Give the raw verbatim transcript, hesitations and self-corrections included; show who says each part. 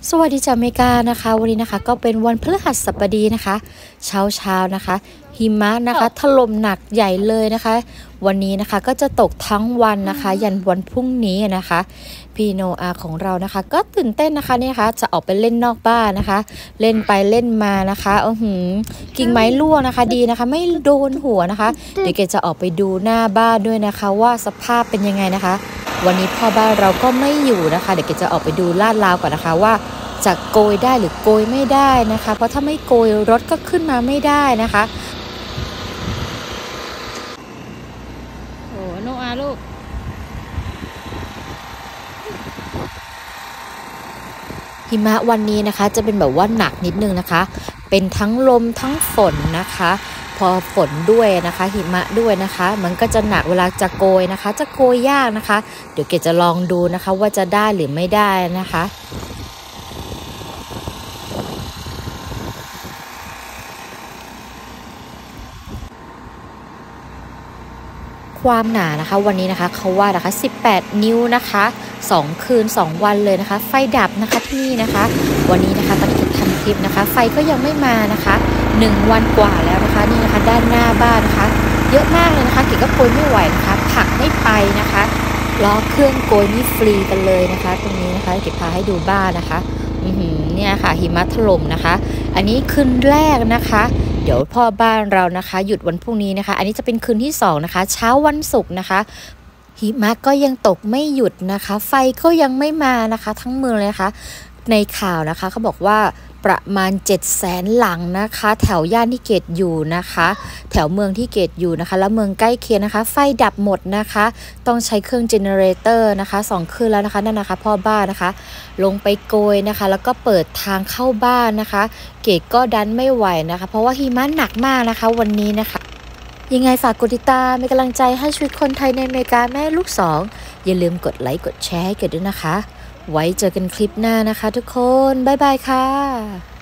Speaker 1: สวัสดีจากอเมริกานะคะวันนี้นะคะก็เป็นวันพฤหัสบดีนะคะเช้าเช้านะคะหิมะนะคะถล่มหนักใหญ่เลยนะคะวันนี้นะคะก็จะตกทั้งวันนะคะยันวันพรุ่งนี้นะคะพี่โนอาของเรานะคะก็ตื่นเต้นนะคะเนี่ยค่ะจะออกไปเล่นนอกบ้านนะคะเล่นไปเล่นมานะคะอือหือกิ่งไม้ร่วงนะคะดีนะคะไม่โดนหัวนะคะเดี๋ยวเกจะออกไปดูหน้าบ้านด้วยนะคะว่าสภาพเป็นยังไงนะคะวันนี้พ่อบ้านเราก็ไม่อยู่นะคะเดี๋ยวเกจะออกไปดูลาดราวก่อนนะคะว่าจะโกยได้หรือโกยไม่ได้นะคะเพราะถ้าไม่โกยรถก็ขึ้นมาไม่ได้นะคะโอ้โนอาลูกหิมะวันนี้นะคะจะเป็นแบบว่าหนักนิดนึงนะคะเป็นทั้งลมทั้งฝนนะคะพอฝนด้วยนะคะหิมะด้วยนะคะมันก็จะหนักเวลาจะโกยนะคะจะโกยยากนะคะเดี๋ยวเกจะลองดูนะคะว่าจะได้หรือไม่ได้นะคะความหนานะคะวันนี้นะคะเขาว่านะคะสิบแปดนิ้วนะคะสองคืนสองวันเลยนะคะไฟดับนะคะที่นี่นะคะวันนี้นะคะตอนที่ทำคลิปนะคะไฟก็ยังไม่มานะคะหนึ่งวันกว่าแล้วนะคะนี่นะคะด้านหน้าบ้านนะคะเยอะมากเลยนะคะเก๋ก็โกยไม่ไหวนะคะผักไม่ไปนะคะล้อเครื่องโกยนี่ฟรีกันเลยนะคะตรงนี้นะคะเก๋พาให้ดูบ้านนะคะอือหือเนี่ยค่ะหิมะถล่มนะคะอันนี้คืนแรกนะคะเดี๋ยวพ่อบ้านเรานะคะหยุดวันพรุ่งนี้นะคะอันนี้จะเป็นคืนที่สองนะคะเช้าวันศุกร์นะคะหิมะก็ยังตกไม่หยุดนะคะไฟก็ยังไม่มานะคะทั้งเมืองเลยนะคะในข่าวนะคะเขาบอกว่าประมาณเจ็ดแสนหลังนะคะแถวย่านที่เกตอยู่นะคะแถวเมืองที่เกตอยู่นะคะแล้วเมืองใกล้เคียงนะคะไฟดับหมดนะคะต้องใช้เครื่องเจเนเรเตอร์นะคะสองคืนแล้วนะคะนั่นนะคะพ่อบ้านนะคะลงไปโกยนะคะแล้วก็เปิดทางเข้าบ้านนะคะเกตก็ดันไม่ไหวนะคะเพราะว่าหิมะหนักมากนะคะวันนี้นะคะยังไงฝากกดติดตามเป็นกำลังใจให้ชีวิตคนไทยในอเมริกาแม่ลูกสองอย่าลืมกดไลค์กดแชร์ให้เกดด้วยนะคะไว้เจอกันคลิปหน้านะคะทุกคนบ๊ายบายค่ะ